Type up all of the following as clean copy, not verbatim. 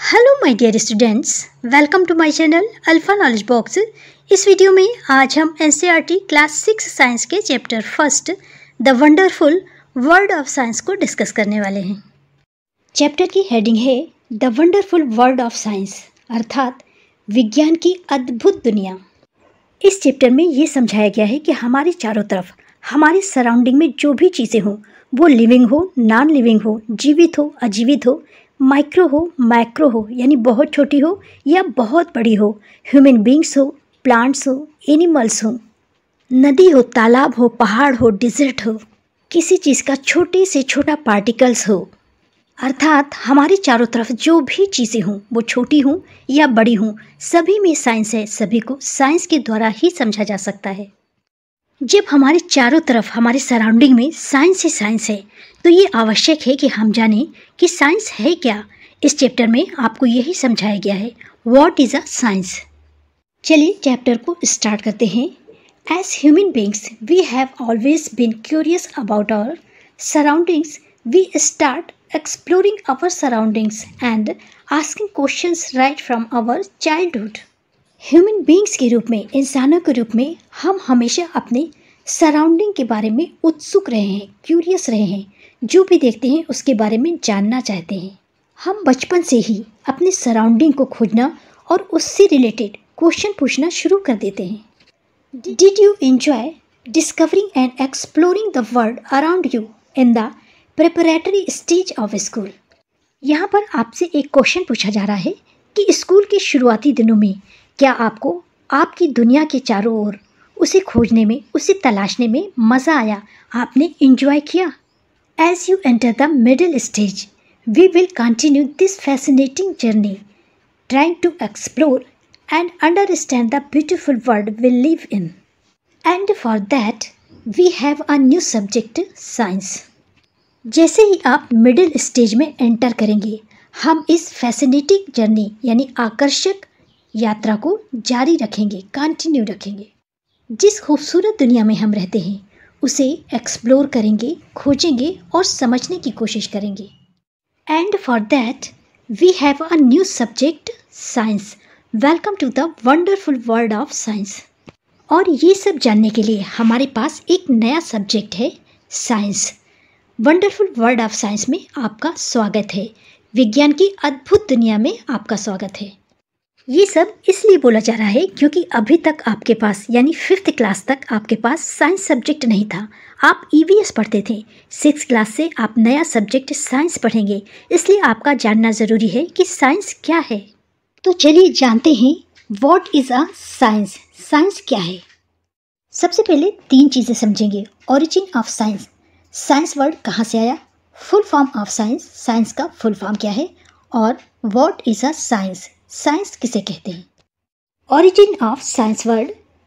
Hello my dear students, welcome to my channel Alpha Knowledge Box. इस वीडियो में आज हम एनसीईआरटी क्लास 6 साइंस के chapter first the wonderful world of science को डिस्कस करने वाले हैं। चैप्टर की हेडिंग है the wonderful world of science, अर्थात विज्ञान की अद्भुत दुनिया। इस चैप्टर में ये समझाया गया है कि हमारे चारों तरफ, हमारे सराउंडिंग में जो भी चीज़ें हों, वो लिविंग हो, नॉन लिविंग हो, जीवित हो, अजीवित हो, माइक्रो हो, मैक्रो हो यानी बहुत छोटी हो या बहुत बड़ी हो, ह्यूमन बींग्स हो, प्लांट्स हो, एनिमल्स हो, नदी हो, तालाब हो, पहाड़ हो, डिजर्ट हो, किसी चीज़ का छोटे से छोटा पार्टिकल्स हो, अर्थात हमारे चारों तरफ जो भी चीज़ें हों, वो छोटी हों या बड़ी हों, सभी में साइंस है। सभी को साइंस के द्वारा ही समझा जा सकता है। जब हमारे चारों तरफ, हमारे सराउंडिंग में साइंस ही साइंस है, तो ये आवश्यक है कि हम जानें कि साइंस है क्या। इस चैप्टर में आपको यही समझाया गया है, व्हाट इज़ अ साइंस। चलिए चैप्टर को स्टार्ट करते हैं। As human beings we have always been curious about our surroundings. We start exploring our surroundings and asking questions right from our childhood. Human beings के रूप में, इंसानों के रूप में हम हमेशा अपने सराउंडिंग के बारे में उत्सुक रहे हैं, क्यूरियस रहे हैं। जो भी देखते हैं उसके बारे में जानना चाहते हैं। हम बचपन से ही अपने सराउंडिंग को खोजना और उससे रिलेटेड क्वेश्चन पूछना शुरू कर देते हैं। Did you enjoy discovering and exploring the world around you in the preparatory stage of school. यहाँ पर आपसे एक क्वेश्चन पूछा जा रहा है कि स्कूल के शुरुआती दिनों में क्या आपको आपकी दुनिया के चारों ओर उसे खोजने में, उसे तलाशने में मज़ा आया, आपने एंजॉय किया। As you enter the middle stage we will continue this fascinating journey trying to explore and understand the beautiful world we live in, and for that we have a new subject, science. जैसे ही आप middle stage में enter करेंगे, हम इस fascinating journey यानी आकर्षक यात्रा को जारी रखेंगे, कंटिन्यू रखेंगे। जिस खूबसूरत दुनिया में हम रहते हैं उसे एक्सप्लोर करेंगे, खोजेंगे और समझने की कोशिश करेंगे। And for that we have a new subject, science. Welcome to the wonderful world of science. और ये सब जानने के लिए हमारे पास एक नया सब्जेक्ट है, science. Wonderful world of science में आपका स्वागत है। विज्ञान की अद्भुत दुनिया में आपका स्वागत है। ये सब इसलिए बोला जा रहा है क्योंकि अभी तक आपके पास, यानी 5th क्लास तक आपके पास साइंस सब्जेक्ट नहीं था। आप ईवीएस पढ़ते थे। 6th क्लास से आप नया सब्जेक्ट साइंस पढ़ेंगे, इसलिए आपका जानना ज़रूरी है कि साइंस क्या है। तो चलिए जानते हैं what is a science. Science क्या है? सबसे पहले 3 चीज़ें समझेंगे। Origin of science, science word कहाँ से आया, full form of science, science का फुल फॉर्म क्या है, और what is a science, science किसे कहते हैं। Origin of science word,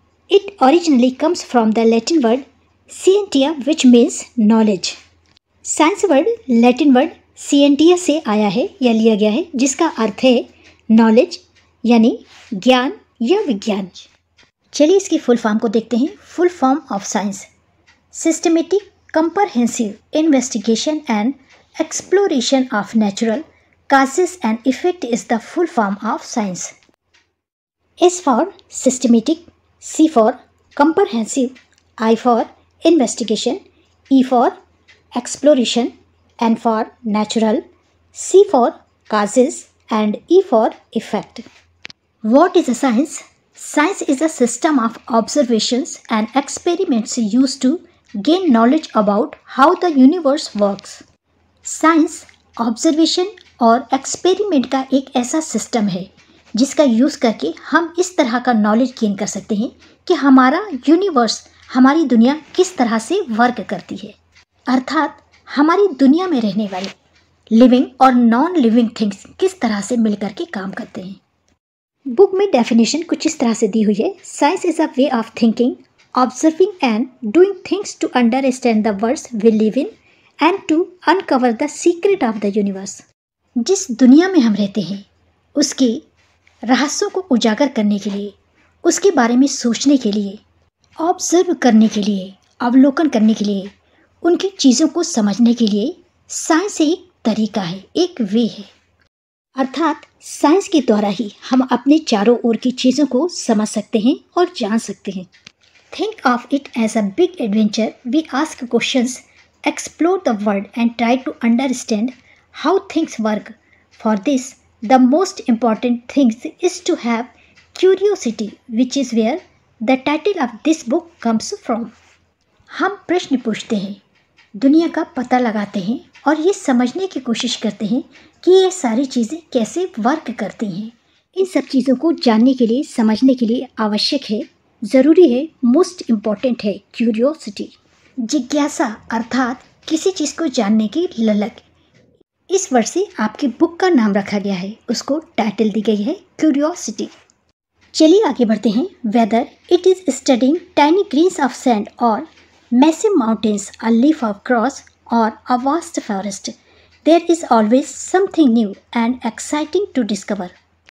it originally comes from the Latin word scientia which means knowledge. Science word Latin word scientia से आया है या लिया गया है, जिसका अर्थ है नॉलेज यानी ज्ञान या विज्ञान। चलिए इसकी फुल फॉर्म को देखते हैं। Full form of science, systematic comprehensive investigation and exploration of natural causes and effect is the full form of science. S for systematic, C for comprehensive, I for investigation, E for exploration, N for natural, C for causes and E for effect. What is a science? Science is a system of observations and experiments used to gain knowledge about how the universe works. Science observation और experiment का एक ऐसा system है जिसका use करके हम इस तरह का नॉलेज गेन कर सकते हैं कि हमारा यूनिवर्स, हमारी दुनिया किस तरह से वर्क करती है, अर्थात हमारी दुनिया में रहने वाले लिविंग और नॉन लिविंग थिंग्स किस तरह से मिलकर के काम करते हैं। बुक में डेफिनेशन कुछ इस तरह से दी हुई है। Science is a way of thinking, observing and doing things to understand the world we live in and to uncover the secret of the universe. जिस दुनिया में हम रहते हैं उसके रहस्यों को उजागर करने के लिए, उसके बारे में सोचने के लिए, ऑब्जर्व करने के लिए, अवलोकन करने के लिए, उनकी चीज़ों को समझने के लिए साइंस एक तरीका है, एक वे है। अर्थात साइंस के द्वारा ही हम अपने चारों ओर की चीज़ों को समझ सकते हैं और जान सकते हैं। Think of it as a big adventure. We ask questions, explore the world and try to understand how things work. For this the most important things is to have curiosity, which is where the title of this book comes from. हम प्रश्न पूछते हैं, दुनिया का पता लगाते हैं और ये समझने की कोशिश करते हैं कि ये सारी चीज़ें कैसे वर्क करती हैं। इन सब चीज़ों को जानने के लिए, समझने के लिए आवश्यक है, ज़रूरी है, मोस्ट इम्पॉर्टेंट है क्यूरियोसिटी, जिज्ञासा, अर्थात किसी चीज़ को जानने की ललक। इस वर्ड से आपकी बुक का नाम रखा गया है, उसको टाइटल दी गई है क्यूरियोसिटी। चलिए आगे बढ़ते हैं। Whether it is studying tiny grains of sand और massive mountains, a leaf of grass or a vast forest, there is always something new and exciting to discover।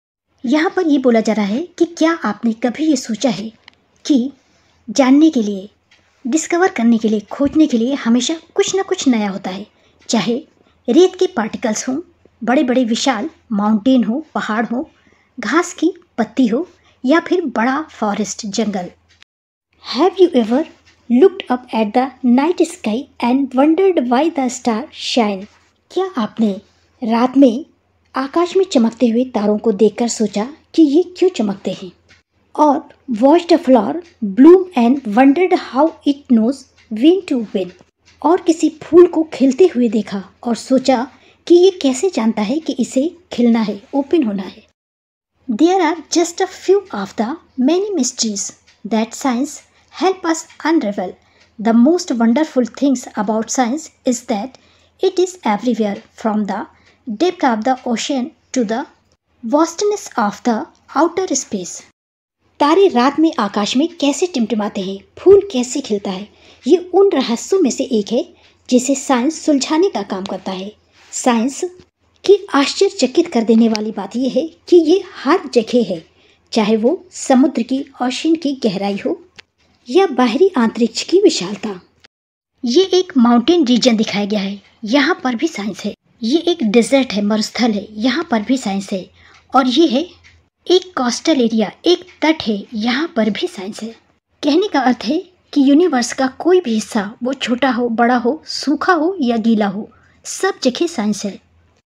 यहाँ पर ये बोला जा रहा है कि क्या आपने कभी ये सोचा है कि जानने के लिए, डिस्कवर करने के लिए, खोजने के लिए हमेशा कुछ ना कुछ नया होता है। चाहे रेत के पार्टिकल्स हों, बड़े बड़े विशाल माउंटेन हो, पहाड़ हो, घास की पत्ती हो, या फिर बड़ा फॉरेस्ट, जंगल। Have you ever looked up at the night sky and wondered why the stars shine? क्या आपने रात में आकाश में चमकते हुए तारों को देखकर सोचा कि ये क्यों चमकते हैं? और watched a flower bloom and wondered how it knows when to bloom? और किसी फूल को खिलते हुए देखा और सोचा कि ये कैसे जानता है कि इसे खिलना है, ओपन होना है। There are just a few of the many mysteries that science help us unravel. The most wonderful things about science is that it is everywhere, from the depth of the ocean to the vastness of the outer space. तारे रात में आकाश में कैसे टिमटिमाते हैं, फूल कैसे खिलता है, ये उन रहस्यों में से एक है जिसे साइंस सुलझाने का काम करता है। साइंस की आश्चर्यचकित कर देने वाली बात यह है कि ये हर जगह है, चाहे वो समुद्र की ओशन की गहराई हो या बाहरी अंतरिक्ष की विशालता। ये एक माउंटेन रीजन दिखाया गया है, यहाँ पर भी साइंस है। ये एक डेजर्ट है, मरुस्थल है, यहाँ पर भी साइंस है। और ये है एक कोस्टल एरिया, एक तट है, यहाँ पर भी साइंस है। कहने का अर्थ है कि यूनिवर्स का कोई भी हिस्सा, वो छोटा हो, बड़ा हो, सूखा हो या गीला हो, सब जगह साइंस है।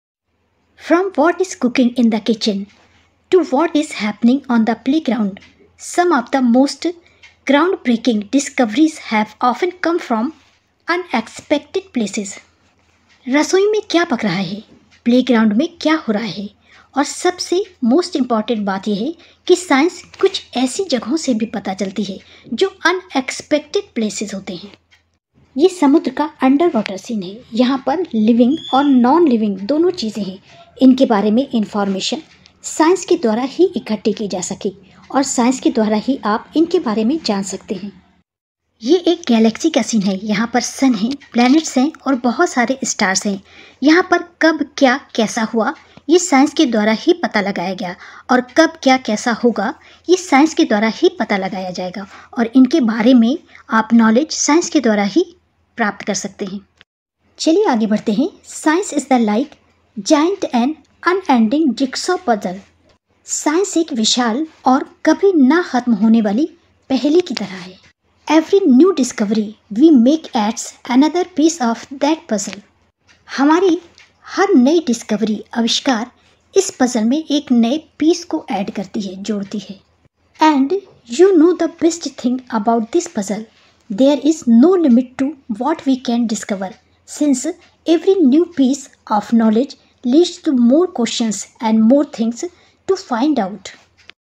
From what is cooking in the kitchen to what is happening on the playground, some of the most groundbreaking discoveries have often come from unexpected places। रसोई में क्या पक रहा है, प्लेग्राउंड में क्या हो रहा है, और सबसे मोस्ट इम्पॉर्टेंट बात यह है कि साइंस कुछ ऐसी जगहों से भी पता चलती है जो अनएक्सपेक्टेड प्लेसेस होते हैं। ये समुद्र का अंडर वाटर सीन है, यहाँ पर लिविंग और नॉन लिविंग दोनों चीज़ें हैं। इनके बारे में इंफॉर्मेशन साइंस के द्वारा ही इकट्ठी की जा सके और साइंस के द्वारा ही आप इनके बारे में जान सकते हैं। ये एक गैलेक्सी का सीन है, यहाँ पर सन है, प्लैनेट्स हैं और बहुत सारे स्टार्स हैं। यहाँ पर कब क्या कैसा हुआ ये साइंस के द्वारा ही पता लगाया गया, और कब क्या कैसा होगा ये साइंस के द्वारा ही पता लगाया जाएगा, और इनके बारे में आप नॉलेज साइंस के द्वारा ही प्राप्त कर सकते हैं। चलिए आगे बढ़ते हैं। Science is the like giant and unending jigsaw puzzle. Science एक विशाल और कभी ना खत्म होने वाली पहेली की तरह है। Every new discovery we make adds another piece of that puzzle. हमारी हर नई डिस्कवरी, आविष्कार इस पजल में एक नए पीस को ऐड करती है, जोड़ती है। And you know the best thing about this puzzle, there is no limit to what we can discover, since every new piece of knowledge leads to more questions and more things to find out.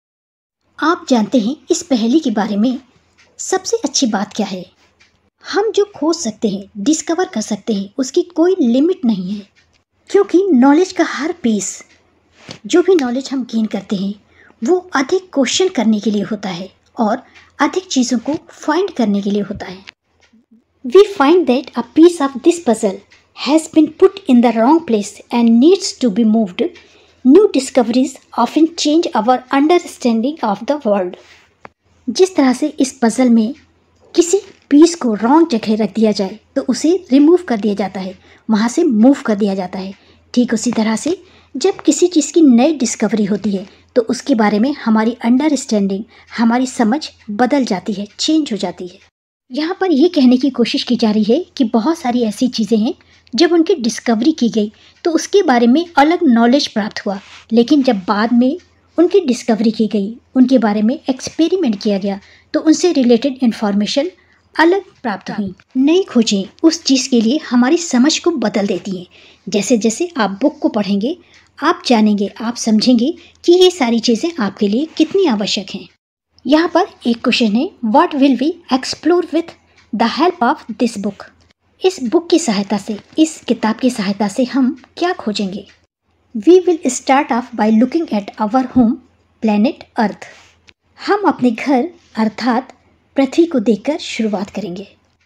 आप जानते हैं इस पहेली के बारे में सबसे अच्छी बात क्या है? हम जो खोज सकते हैं, डिस्कवर कर सकते हैं, उसकी कोई लिमिट नहीं है, क्योंकि नॉलेज का हर पीस, जो भी नॉलेज हम गेन करते हैं वो अधिक क्वेश्चन करने के लिए होता है और अधिक चीज़ों को फाइंड करने के लिए होता है। We find that a piece of this puzzle has been put in the wrong place and needs to be moved. New discoveries often change our understanding of the world. जिस तरह से इस पजल में किसी पीस को wrong जगह रख दिया जाए तो उसे रिमूव कर दिया जाता है, वहाँ से मूव कर दिया जाता है। ठीक उसी तरह से जब किसी चीज़ की नई डिस्कवरी होती है तो उसके बारे में हमारी अंडरस्टैंडिंग, हमारी समझ बदल जाती है, चेंज हो जाती है। यहाँ पर ये कहने की कोशिश की जा रही है कि बहुत सारी ऐसी चीज़ें हैं जब उनकी डिस्कवरी की गई तो उसके बारे में अलग नॉलेज प्राप्त हुआ, लेकिन जब बाद में उनकी डिस्कवरी की गई, उनके बारे में एक्सपेरिमेंट किया गया तो उनसे रिलेटेड इन्फॉर्मेशन अलग प्राप्त हुई। नई खोजें उस चीज़ के लिए हमारी समझ को बदल देती हैं। जैसे जैसे आप बुक को पढ़ेंगे, आप जानेंगे, आप समझेंगे कि ये सारी चीज़ें आपके लिए कितनी आवश्यक हैं। यहाँ पर एक क्वेश्चन है, what will we explore with the help of this book. इस बुक की सहायता से, इस किताब की सहायता से हम क्या खोजेंगे? We will start off by looking at our home planet Earth. हम अपने घर अर्थात पृथ्वी को देखकर शुरुआत करेंगे।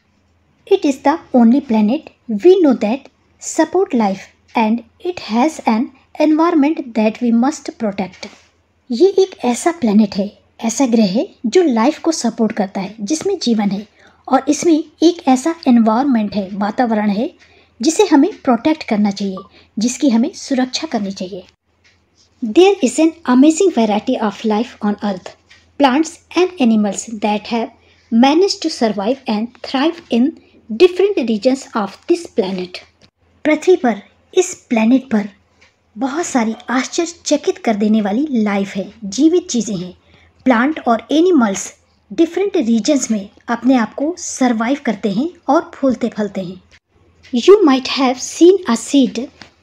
It is the only planet we know that support life and it has an environment that we must protect. ये एक ऐसा प्लैनेट है, ऐसा ग्रह है जो लाइफ को सपोर्ट करता है, जिसमें जीवन है, और इसमें एक ऐसा एनवायरनमेंट है, वातावरण है जिसे हमें प्रोटेक्ट करना चाहिए, जिसकी हमें सुरक्षा करनी चाहिए। There is an amazing variety of life on Earth, plants and animals that have managed to survive and thrive in different regions of this planet. पृथ्वी पर, इस प्लैनेट पर बहुत सारी आश्चर्यचकित कर देने वाली लाइफ है, जीवित चीज़ें हैं। प्लांट और एनिमल्स डिफरेंट रीजन्स में अपने आप को सर्वाइव करते हैं और फूलते फलते हैं। You might have seen a seed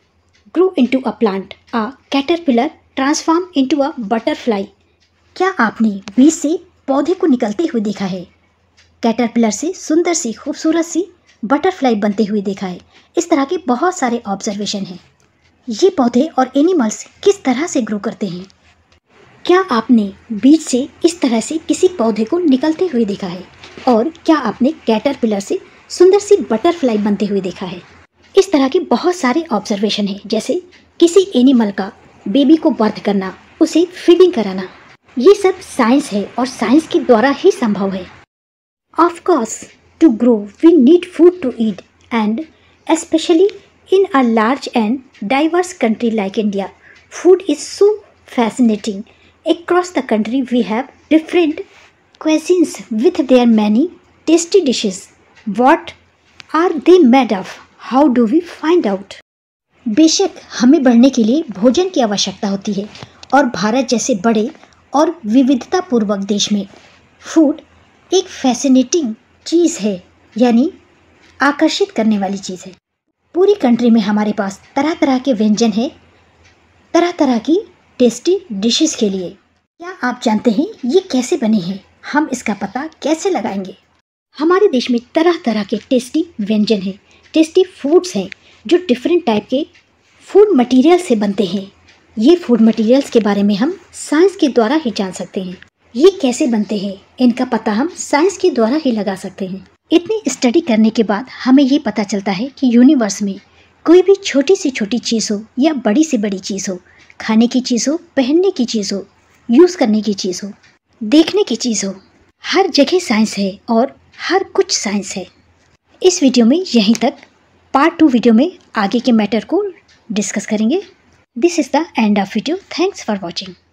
grow into a plant, a caterpillar transform into a butterfly. क्या आपने बीज से पौधे को निकलते हुए देखा है? कैटरपिलर से सुंदर सी, खूबसूरत सी बटरफ्लाई बनते हुए देखा है। इस तरह के बहुत सारे ऑब्जर्वेशन हैं। ये पौधे और एनिमल्स किस तरह से ग्रो करते हैं? क्या आपने बीज से इस तरह से किसी पौधे को निकलते हुए देखा है? और क्या आपने कैटरपिलर से सुंदर सी बटरफ्लाई बनते हुए देखा है? इस तरह के बहुत सारे ऑब्जर्वेशन हैं, जैसे किसी एनिमल का बेबी को बर्थ करना, उसे फीडिंग कराना। ये सब साइंस है और साइंस के द्वारा ही संभव है। Of course, to grow we need food to eat and specially in a large and diverse country like India, food is so fascinating. Across the country, we have different cuisines with their many tasty dishes. What are they made of? How do we find out? बेशक हमें बढ़ने के लिए भोजन की आवश्यकता होती है, और भारत जैसे बड़े और विविधतापूर्वक देश में फूड एक फैसिनेटिंग चीज़ है, यानी आकर्षित करने वाली चीज़ है। पूरी कंट्री में हमारे पास तरह तरह के व्यंजन हैं, तरह तरह की टेस्टी डिशेस के लिए। क्या आप जानते हैं ये कैसे बने हैं? हम इसका पता कैसे लगाएंगे? हमारे देश में तरह तरह के टेस्टी व्यंजन हैं, टेस्टी फूड्स हैं जो डिफरेंट टाइप के फूड मटेरियल से बनते हैं। ये फूड मटेरियल्स के बारे में हम साइंस के द्वारा ही जान सकते हैं। ये कैसे बनते हैं, इनका पता हम साइंस के द्वारा ही लगा सकते हैं। इतनी स्टडी करने के बाद हमें ये पता चलता है कि यूनिवर्स में कोई भी छोटी से छोटी चीज़ हो या बड़ी से बड़ी चीज़ हो, खाने की चीज़ हो, पहनने की चीज़ हो, यूज़ करने की चीज़ हो, देखने की चीज़ हो, हर जगह साइंस है और हर कुछ साइंस है। इस वीडियो में यहीं तक। पार्ट 2 वीडियो में आगे के मैटर को डिस्कस करेंगे। This is the end of video. Thanks for watching.